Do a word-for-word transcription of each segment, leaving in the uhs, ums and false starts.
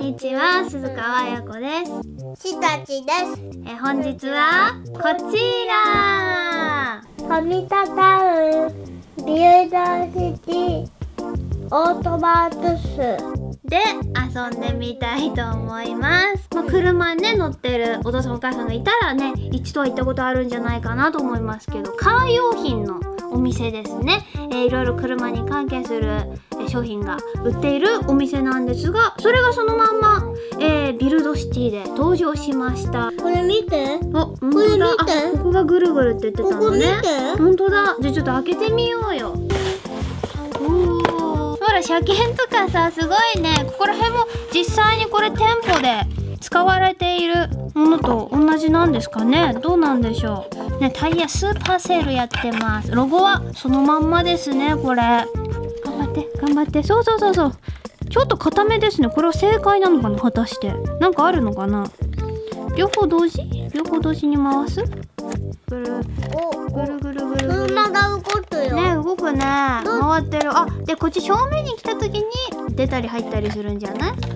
にちは、鈴川彩子です。 したちです。 え本日はこちら、 上田タウンビューダーシティオートバーツスで遊んでみたいと思います。まあ、車にね乗ってるお父さんお母さんがいたらね、一度は行ったことあるんじゃないかなと思いますけど、カー用品のお店ですね。えー、いろいろ車に関係する商品が売っているお店なんですが、それがそのまんま、えー、ビルドシティで登場しました。 これ見て。 あ、本当だ。あ、ここがぐるぐるって言ってたのね。 ここ見て。 本当だ。じゃあちょっと開けてみようよ。おお。ほら車検とかさ、すごいね。ここら辺も実際にこれ店舗で使われているものと同じなんですかね。どうなんでしょう。ね、タイヤスーパーセールやってます。ロゴはそのまんまですね、これ。頑張って、頑張って。そうそうそうそう。ちょっと固めですね。これは正解なのかな、果たして。なんかあるのかな。両方同時両方同時に回す。ぐるぐるぐるぐるぐる。 車が動くよ。 ね、動くね。回ってる。あ、で、こっち正面に来た時に出たり入ったりするんじゃない？うん、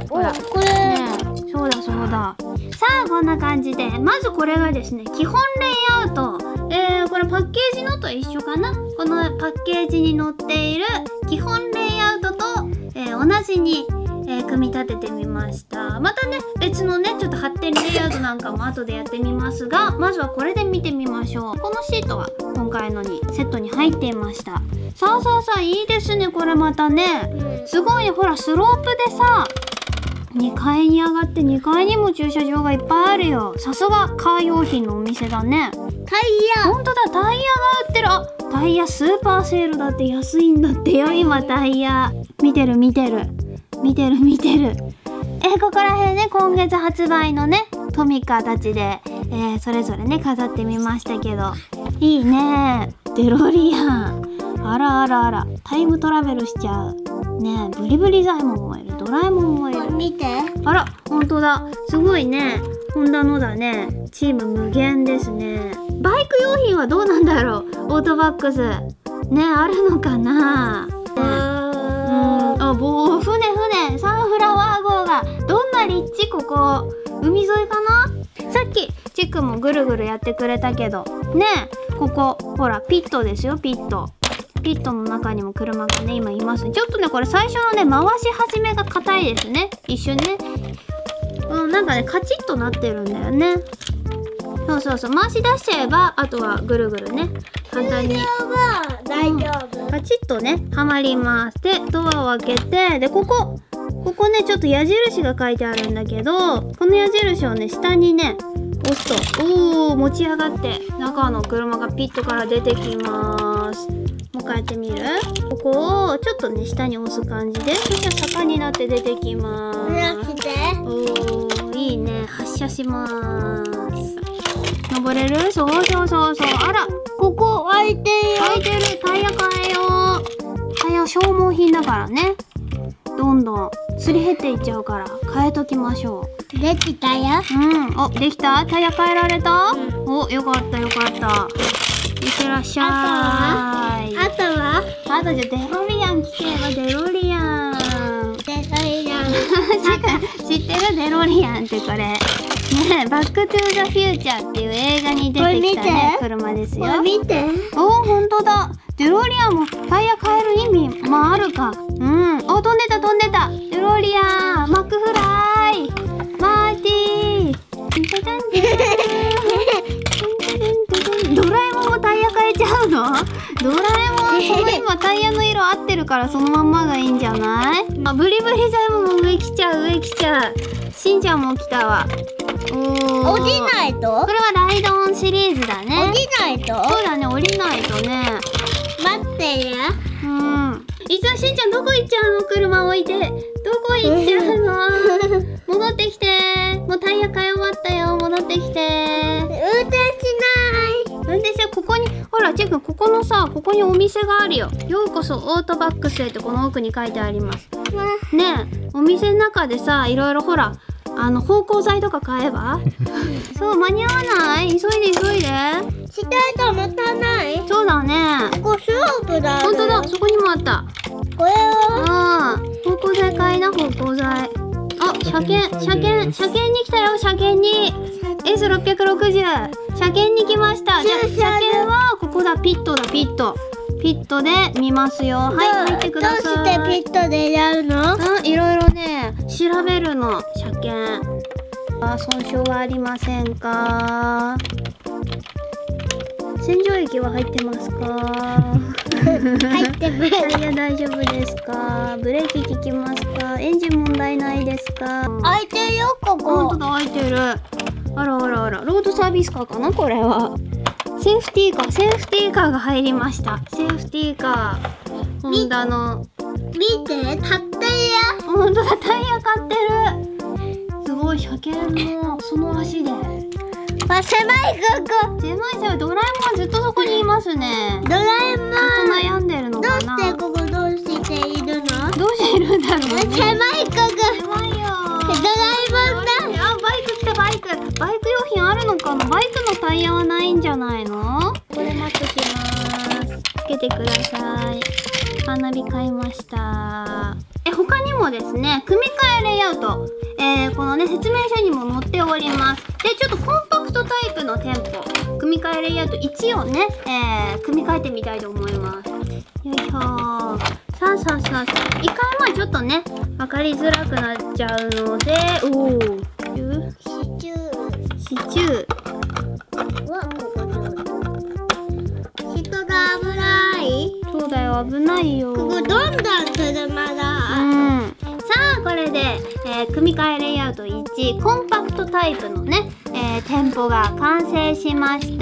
ほら、 これ。 ね、そうだそうだ。さあ、こんな感じで、まずこれがですね、基本レイアウト。えー、これパッケージのと一緒かな。このパッケージに載っている基本レイアウトと、えー、同じに、えー、組み立ててみました。またね、別のね、ちょっと発展レイアウトなんかも後でやってみますが、まずはこれで見てみましょう。このシートは今回のにセットに入っていました。さあさあさあ、いいですね、これまたね。すごいね、ほら、スロープでさ、にかいに上がってにかいにも駐車場がいっぱいあるよ。さすがカー用品のお店だね。 タイヤ。 ほんとだ、タイヤが売ってる。あ、タイヤスーパーセールだって安いんだってよ、今タイヤ。見てる見てる。見てる見てる。えー、ここら辺ね、今月発売のね、トミカたちで、えー、それぞれね、飾ってみましたけど。いいね。デロリアン。あらあらあら。タイムトラベルしちゃう。ねえ、ブリブリザイモンもいる。ドラえもんもいる。 見て。あら、ほんとだ。すごいね。ホンダのだね。チーム無限ですね。バイク用品はどうなんだろう。オートバックス。ね、あるのかな。ね、うん。あ、棒、船船。サンフラワー号が。どんな立地ここ。海沿いかな。さっき、チックもぐるぐるやってくれたけど。ねえ、ここ、ほら、ピットですよ、ピット。ピットの中にも車がね、今います。ちょっとね、これ最初のね、回し始めが硬いですね。一瞬ね。うん、なんかね、カチッとなってるんだよね。そうそうそう。回し出しちゃえば、あとはぐるぐるね。簡単に。 大丈夫。 うん、カチッとね、はまります。で、ドアを開けて、で、ここ、ここね、ちょっと矢印が書いてあるんだけど、この矢印をね、下にね、押すと、おー、持ち上がって、中の車がピットから出てきます。もう一回やってみる？ここをちょっとね、下に押す感じで、そしたら坂になって出てきます。おー、いいね。発車します。登れる？そうそうそうそう。あら、 ここ開いてるよ。 開いてる。タイヤ変えよう。タイヤ消耗品だからね。どんどんすり減っていっちゃうから変えときましょう。できたよ。 うん。お、できた？タイヤ変えられた？うん、お、よかったよかった。いってらっしゃい。 あとは？ あとじゃデロリアン聞けばデロリアン。 デロリアン。 知ってる？デロリアンってこれ。ねえ、バックトゥーザフューチャーっていう映画に出てきたね、車ですよ。 見て。 おー、ほんとだ。デロリアンもタイヤ変える意味、まああるか。うん。お、飛んでた飛んでた。デロリアン、マックフライ、マーティー。ドラえもんもタイヤ変えちゃうの？ドラえもん、その今タイヤの色合ってるからそのまんまがいいんじゃない？あ、ブリブリザイも上来ちゃう上来ちゃう。しんちゃんも来たわ。お降りないと？ これはライドオンシリーズだね。 降りないと？ そうだね、降りないとね。 待ってる。 うん。いつはしんちゃんどこ行っちゃうの？車置いて。どこ行っちゃうの？戻ってきて。もうタイヤ買い終わったよ。戻ってきて。 運転しない。 運転してここに、ほら、チェック、ここのさ、ここにお店があるよ。ようこそオートバックスへってこの奥に書いてあります。ねえ、お店の中でさ、いろいろほら、あの芳香剤とか買えばそう間に合わない？急いで急いで。 下ともたない？ そうだね。 ここスロープだ。 ほんとだ、そこにもあった。 これは？ ああ、芳香剤買いな、芳香剤。あ、 車検車検車検に来たよ。車検に エスろっぴゃくろくじゅう 車検に来ました。じゃあ車検はここだ。ピットだ。ピットピットで見ますよ。はい、入ってください。 どうしてピットでやるの？ うん、いろいろね調べるの。車検あ、損傷はありませんか？洗浄液は入ってますか？ 入ってます。 タイヤ大丈夫ですか？ブレーキ効きますか？エンジン問題ないですか？ 開いてるよ、ここ。 本当だ、開いてる。あらあらあら、ロードサービスカーかなこれは。セーフティーカー、セーフティーカーが入りました。セーフティーカー。ホンダの。 見て、立ってるよ。 本当だ、タイヤ買ってる。すごい、車検のその足で。 あ、狭いここ。 狭い狭い。ドラえもんはずっとそこにいますね。 ドラえもん。 ずっと悩んでるのどうかな。 してここどうしているの？ どうしているんだろうね。 狭いここ。 狭いよ。 ドラえもんだ。 あ、バイク来た。バイクバイク用品あるのかな。バイクのタイヤはないんじゃないの？これ持ってきます。つけてください。花火買いました。え、他にもですね、組み替えレイアウト、えー、このね説明書にも載っております。で、ちょっとコンパクトタイプの店舗、組み替えレイアウトいちをね、えー、組み替えてみたいと思います。よいしょー。さあさあさあさあ、一回前ちょっとね分かりづらくなっちゃうので、おお、 シチュー。 シチュー。 わ、ここ上手。人が危ない。 そうだよ、危ないよ。 ここどんどん車だ。 うん。さあこれで、えー、組み替えレイアウトいち、コンパクトタイプのね、えー、店舗が完成しました。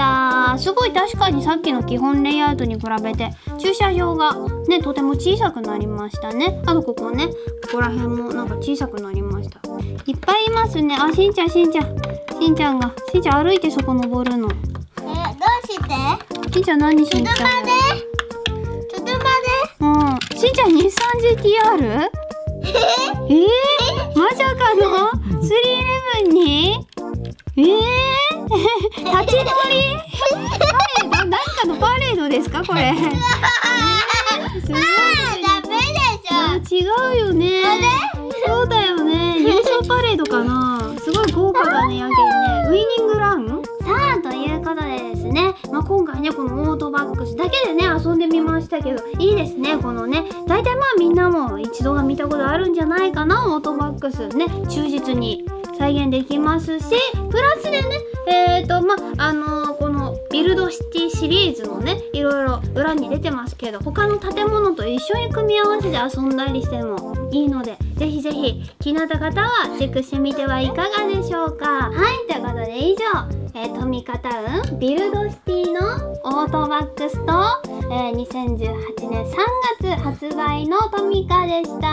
すごい、確かにさっきの基本レイアウトに比べて駐車場がねとても小さくなりましたね。あとここね、ここら辺もなんか小さくなりました。いっぱいいますね。あ、しんちゃんしんちゃんしんちゃんがしんちゃん歩いてそこ登るの。 え、どうして？ しんちゃん何しんちゃん？ 車で？車で？ うん。しんちゃん日産 ジーティーアール？えー、まさかのスリーイレブンにえー、立ち乗りパレード、何かのパレードですかこれ。えー、すごい。 ダメでしょ。 違うよね。そうだよね。優勝パレードかな。すごい豪華だね、やけにね。ウイニングラン？さあ、ということでですね、まあ、今回ね、このオートバックスだけでね、遊んでみましたけど、いいですね、このね、大体まあみんなも一度は見たことあるんじゃないかな、オートバックスね、忠実に再現できますし、プラスでね、えーと、まあ、あのー、このビルドシティシリーズのね、いろいろ裏に出てますけど、他の建物と一緒に組み合わせて遊んだりしてもいいので、ぜひぜひ気になった方はチェックしてみてはいかがでしょうか。はい、ということで以上、えー、トミカタウンビルドシティのオートバックスと、えー、にせんじゅうはちねんさんがつ発売のトミカでした。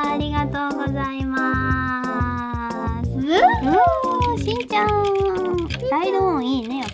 ありがとうございます。うー、しんちゃんライドオンいいね。